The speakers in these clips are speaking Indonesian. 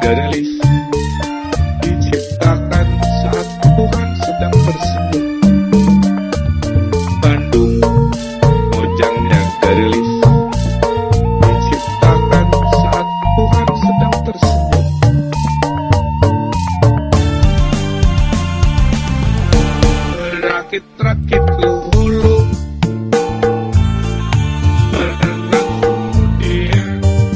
Gelis diciptakan saat Tuhan sedang bersenyum. Bandung, mojangnya gelis diciptakan saat Tuhan sedang tersenyum. Rakit-rakit hulu berenang kemudian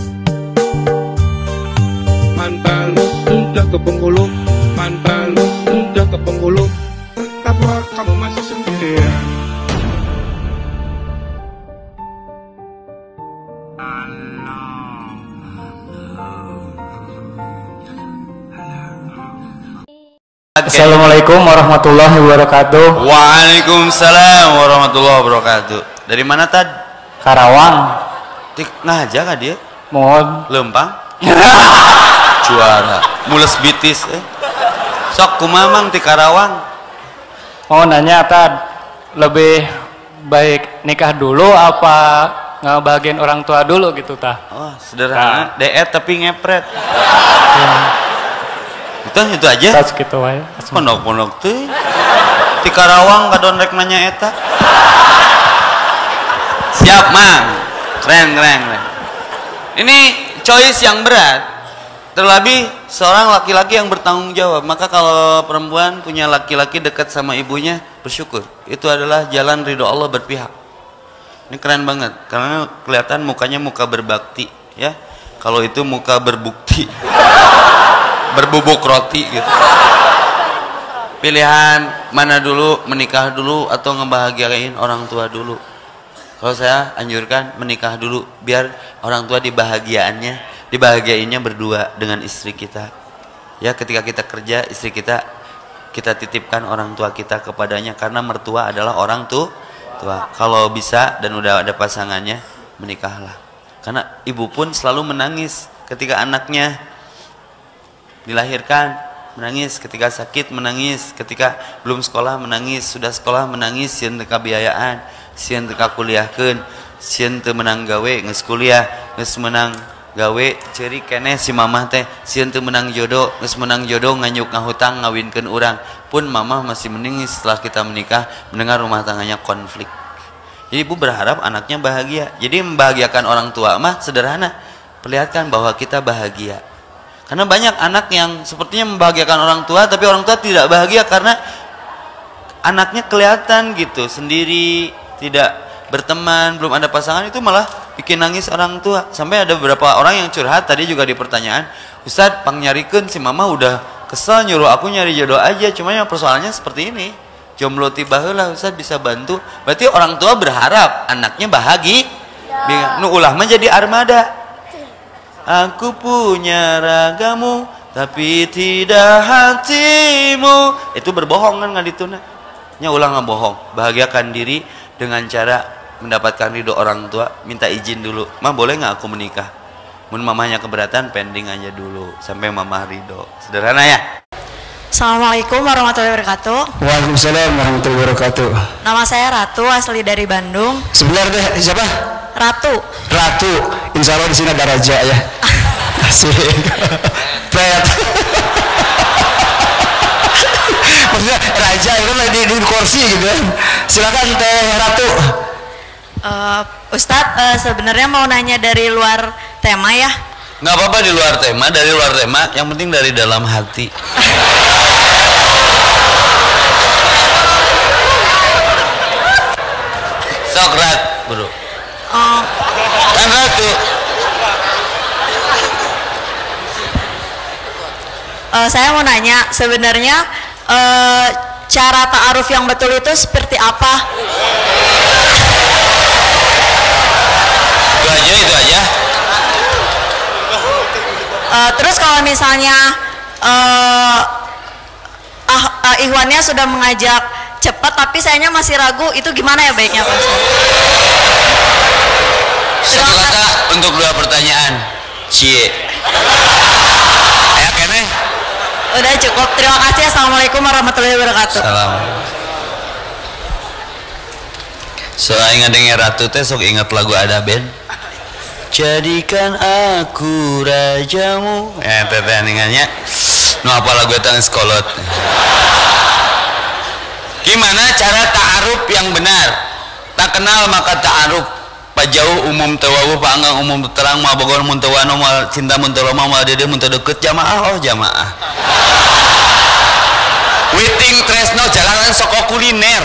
man balus sudah ke penghulu, man balus sudah ke penghulu. Kenapa kamu masih sendirian? Assalamualaikum warahmatullahi wabarakatuh. Waalaikumsalam warahmatullahi wabarakatuh. Dari mana Tad? Karawang. Tik ngaja kah dia? Mohon. Lempang. Juara. Mules bitis. Sok kumamang ti Karawang. Mau nanya Tad, lebih baik nikah dulu apa ngebahagiain orang tua dulu gitu tah? Oh sederhana. Deet tapi ngepret. Itu aja. Tas gitu wae. Pondok-pondok tuh. Ti Karawang kadon rek nanya eta. Siap mang. Keren. Ini choice yang berat. Terlebih seorang laki-laki yang bertanggung jawab. Maka kalau perempuan punya laki-laki dekat sama ibunya, bersyukur. Itu adalah jalan ridho Allah berpihak. Ini keren banget karena kelihatan mukanya muka berbakti, ya. Kalau itu muka berbukti. Berbubuk roti gitu. Pilihan mana dulu, menikah dulu atau ngebahagiain orang tua dulu? Kalau saya anjurkan menikah dulu biar orang tua dibahagiainnya berdua dengan istri kita. Ya, ketika kita kerja, istri kita titipkan orang tua kita kepadanya karena mertua adalah orang tua. Kalau bisa dan udah ada pasangannya, menikahlah. Karena ibu pun selalu menangis ketika anaknya dilahirkan, menangis ketika sakit, menangis ketika belum sekolah, menangis sudah sekolah, menangis sieun teu kabiayaan, sieun teu kakuliahkeun, sieun teu menang gawe, geus kuliah, geus menang gawe, ceuri keneh si mamah teh, sieun teu menang jodoh, geus menang jodoh nganyuk ngahutang ngawinkeun urang, pun mamah masih menangis setelah kita menikah, mendengar rumah tangganya konflik. Jadi ibu berharap anaknya bahagia. Jadi membahagiakan orang tua mah sederhana, perlihatkan bahwa kita bahagia. Karena banyak anak yang sepertinya membahagiakan orang tua, tapi orang tua tidak bahagia karena anaknya kelihatan gitu, sendiri, tidak berteman, belum ada pasangan, itu malah bikin nangis orang tua. Sampai ada beberapa orang yang curhat tadi juga di pertanyaan, Ustadz, pang nyarikeun si mama udah kesel nyuruh aku nyari jodoh aja, cuma yang persoalannya seperti ini, jomblo tiba heula Ustadz bisa bantu. Berarti orang tua berharap anaknya bahagia. Nu ulah mah jadi armada. Aku punya ragamu tapi tidak hatimu. Itu berbohong kan ngadituna. Nya ulah ngabohong. Bahagiakan diri dengan cara mendapatkan ridho orang tua. Minta izin dulu. Ma boleh nggak aku menikah? Mun mamanya keberatan pending aja dulu sampai mama ridho. Sederhana ya. Assalamualaikum warahmatullahi wabarakatuh. Waalaikumsalam warahmatullahi wabarakatuh. Nama saya Ratu, asli dari Bandung. Sebentar deh, siapa? Ratu. Ratu. Insya Allah di sini ada raja ya. Asik. Pret. Maksudnya raja itu kan di kursi gitu kan. Silakan Teh Ratu. Ustadz, sebenarnya mau nanya dari luar tema ya. Nggak apa-apa di luar tema, dari luar tema, yang penting dari dalam hati. Sokrat, bro. Kan Ratu. Saya mau nanya, sebenarnya cara ta'aruf yang betul itu seperti apa? Itu aja. Terus kalau misalnya Ikhwannya sudah mengajak cepat tapi sayanya masih ragu, itu gimana ya baiknya Pak? Satu kata untuk dua pertanyaan. Cie. Ayak kene. Udah cukup, terima kasih. Assalamualaikum warahmatullahi wabarakatuh. Salam. Soalnya ngadengin Ratu teh sok ingat lagu ada band. jadikan aku rajamu. Teteh ningannya nu apa lagu eta geus kolot. Gimana cara ta'aruf yang benar? Tak kenal maka ta'aruf. Pajauh umum tewawuh paanggang umum terang ma bogor mun teu wano mal cinta mun teu loma mal dedeh mun teu deukeut jamaah jamaah. Witing tresno jalanan soko kuliner.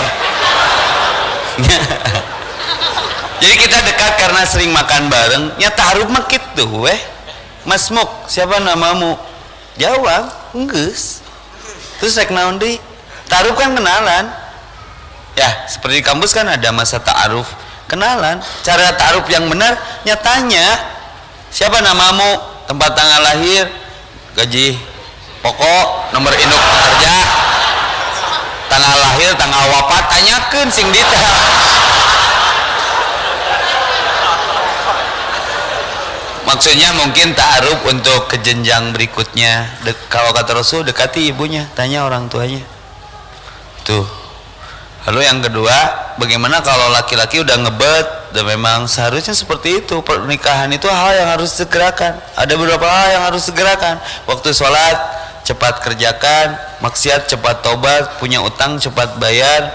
Jadi kita dekat karena sering makan bareng. Ya ta'aruf mah kitu weh. Mas Muk, siapa namamu? Jawab, geus. Terus rek naon deui? Ta'aruf kan kenalan. Ya, seperti di kampus kan ada masa ta'aruf, kenalan. Cara ta'aruf yang benar nyatanya siapa namamu, tempat tanggal lahir, gaji pokok, nomor induk pekerja, tanggal lahir, tanggal wafat, tanyakeun sing detail. Maksudnya mungkin ta'aruf untuk ke jenjang berikutnya. Kalau kata Rasul, dekati ibunya, tanya orang tuanya. Tuh. Lalu yang kedua, bagaimana kalau laki-laki udah ngebet dan memang seharusnya seperti itu. Pernikahan itu hal yang harus segerakan. Ada beberapa hal yang harus segerakan. Waktu sholat cepat kerjakan, maksiat cepat tobat, punya utang cepat bayar.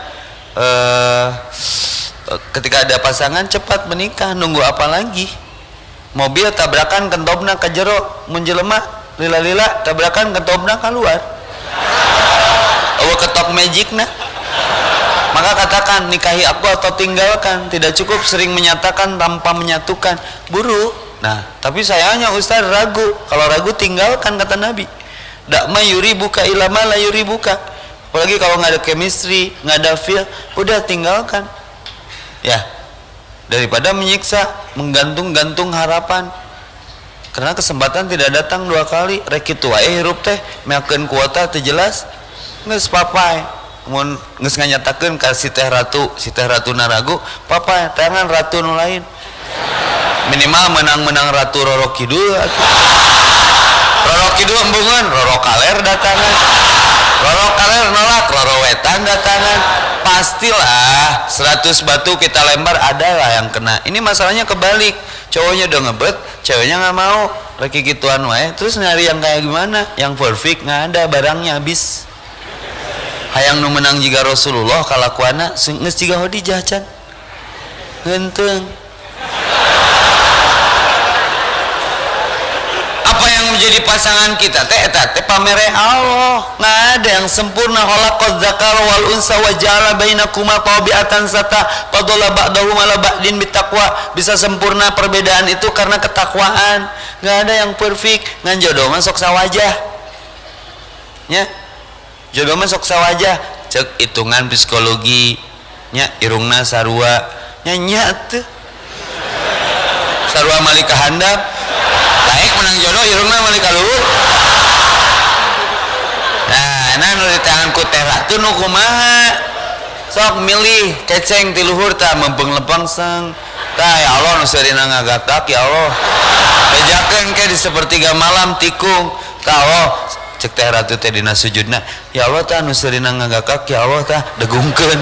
Ketika ada pasangan cepat menikah, nunggu apa lagi? Mobil tabrakan kentobna ke jero, mun jelema lila-lila tabrakan kentobna keluar. Eueuh ketok magicna. Maka katakan nikahi aku atau tinggalkan. Tidak cukup sering menyatakan tanpa menyatukan. Buru. Nah, tapi sayangnya Ustaz ragu. Kalau ragu tinggalkan kata Nabi. Dak ma yuri buka ilama la yuri buka. Apalagi kalau nggak ada chemistry, nggak ada feel, udah tinggalkan. Ya, daripada menyiksa, menggantung-gantung harapan. Karena kesempatan tidak datang dua kali. Rek kitu wae hirup teh meakeun kuota teu jelas. Geus papai. Mun geus nganyatakeun ka si teh ratu naragu, papai tangan ratu nu lain. Minimal menang-menang ratu Roro Kidul atuh. Roro Kidul embungeun, Roro Kaler datangan. Roro Kaler nolak, Roro Wetan datangan. Pastilah 100 batu kita lempar ada lah yang kena. Ini masalahnya kebalik. Cowoknya udah ngebet, ceweknya nggak mau. Reki gituan wae, terus nyari yang kayak gimana? Yang perfect nggak ada, barangnya habis. Hayang nu menang jiga Rasulullah kalakuana geus jiga Khadijah can. Henteu. Apa yang menjadi pasangan kita teh eta teh pamere Allah. Nggak ada yang sempurna. Khalaqaz zakara wal unsa wa ja'ala bainakuma tabi'atan sata fadala ba'dahum ala ba'din bittaqwa. Bisa sempurna perbedaan itu karena ketakwaan. Nggak ada yang perfect. Ngan jodoh mah sok sawajah. Nya. Jodoh mah sok sawajah. Cek hitungan psikologi nya irungna sarua nya teu. Sarua malika handap. Baik menang jodoh irungna malika luhur. Nah, nu di tangan ku teh ratu nu kumaha? Sok milih ceceng ti luhur tah mempeng lepang sang. Tah ya Allah nu seurina ngagatak ya Allah. Bejakeun ke di sepertiga malam tikung. Tah Allah cek teh ratu teh dina sujudna, ya Allah tah nu seurina ngagakak ya Allah tah degungkeun.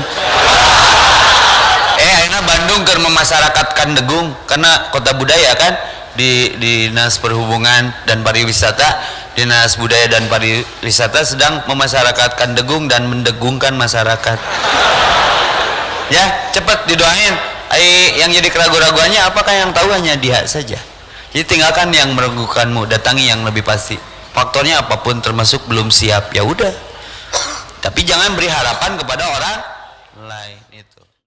Ayeuna Bandung keur memasyarakatkan degung karena kota budaya kan di Dinas Perhubungan dan Pariwisata, Dinas Budaya dan Pariwisata sedang memasyarakatkan degung dan mendegungkan masyarakat. Ya, cepat didoain. Yang jadi keraguan-raguannya apakah yang tahu hanya dia saja. Jadi tinggalkan yang meragukanmu, datangi yang lebih pasti. Faktornya apapun termasuk belum siap, ya udah. Tapi jangan beri harapan kepada orang lain itu.